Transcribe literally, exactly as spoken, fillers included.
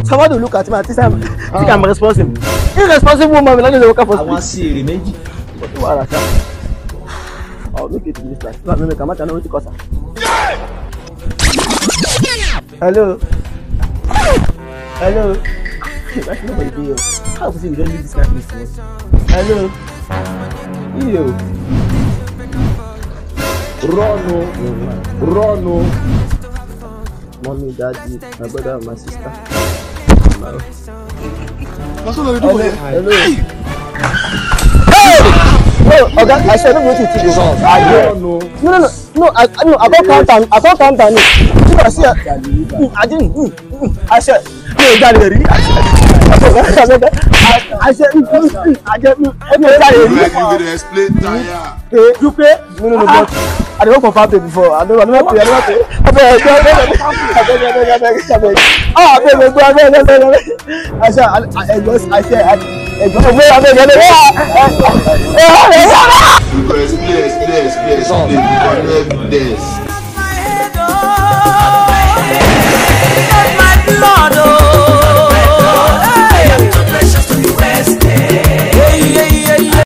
Someone will look at me and think I'm, ah. think I'm responsible. Irresponsible woman will not work for. I want to see Remeji. What do you want to say? I'll make it in this class. No, no, no, come out and know what to cause. Hello. Hello. That's nobody here. How to say you don't need this kind of business? Hello. Yo. Rono. Rono. Mommy, daddy, my brother, and my sister. That's what I do. Hello. Hey! No, okay, I said don't go to T V. I don't know. No, no, no, no. I no. I can't count on. I can't count on it. I said, I didn't. I said, no, that is really. I said, I said, I get me. You did explain tire. You pay? No, no, no. But I don't go for pay before. I don't. I don't pay. I don't pay. I beg. I beg. I beg. I beg. I beg. Ah, I beg. I beg. I beg. I said, I just. I said, I. Hey, go away, I beg. Explain, explain, explain, explain. This.